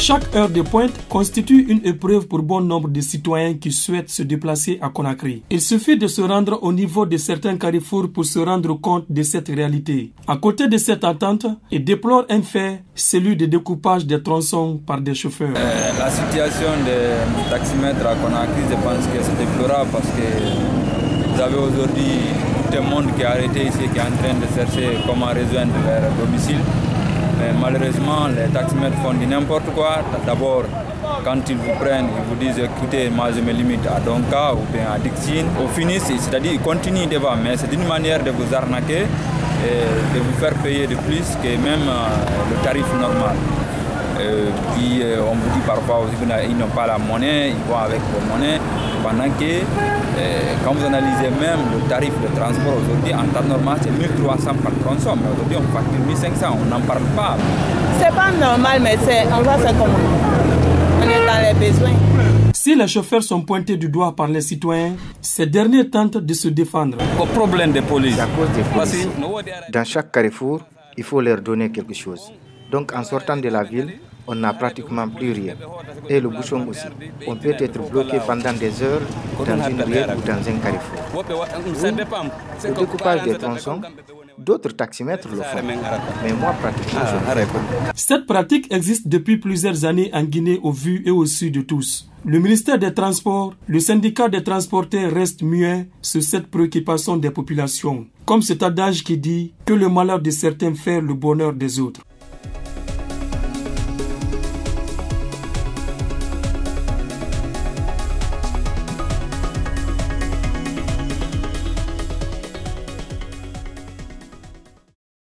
Chaque heure de pointe constitue une épreuve pour bon nombre de citoyens qui souhaitent se déplacer à Conakry. Il suffit de se rendre au niveau de certains carrefours pour se rendre compte de cette réalité. À côté de cette attente, il déplore un fait, celui du découpage des tronçons par des chauffeurs. La situation des taximètres à Conakry, je pense que c'est déplorable parce que vous avez aujourd'hui tout le monde qui est arrêté ici, qui est en train de chercher comment rejoindre leur domicile. Mais malheureusement, les taximètres font du n'importe quoi. D'abord, quand ils vous prennent, ils vous disent écoutez, moi je me limite à Donka ou bien à Dixine. Au finish, c'est-à-dire ils continuent devant, mais c'est une manière de vous arnaquer et de vous faire payer de plus que même le tarif normal. Puis on vous dit parfois aussi qu'ils n'ont pas la monnaie, ils vont avec vos monnaies, pendant que quand vous analysez même le tarif de transport aujourd'hui, en temps normal c'est 1300 par tronçon, mais aujourd'hui on facture 1500, on n'en parle pas. C'est pas normal, mais on va faire comme on est dans les besoins. Si les chauffeurs sont pointés du doigt par les citoyens, ces derniers tentent de se défendre. Au problème de police. C'est à cause des policiers. Dans chaque carrefour, il faut leur donner quelque chose. Donc en sortant de la ville, on n'a pratiquement plus rien. Et le bouchon aussi. On peut être bloqué pendant des heures dans une ruelle ou dans un carrefour. Le découpage des tronçons, d'autres taximètres le font. Mais moi, pratiquement, je ne le fais pas. Cette pratique existe depuis plusieurs années en Guinée au vu et au su de tous. Le ministère des Transports, le syndicat des transporteurs restent muets sur cette préoccupation des populations. Comme cet adage qui dit que le malheur de certains fait le bonheur des autres.